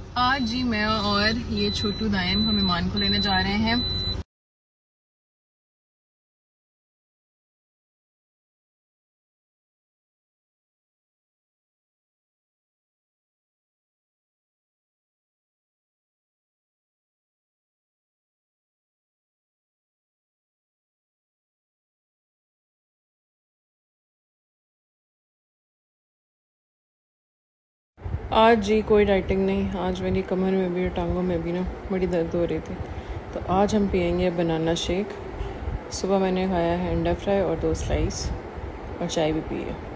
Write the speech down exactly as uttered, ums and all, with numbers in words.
आज जी मैं और ये छोटू दायन हम ईमान को लेने जा रहे हैं। आज जी कोई डाइटिंग नहीं। आज मेरी कमर में भी और टांगों में भी ना बड़ी दर्द हो रही थी, तो आज हम पियेंगे बनाना शेक। सुबह मैंने खाया है अंडा फ्राई और दो स्लाइस और चाय भी पी है।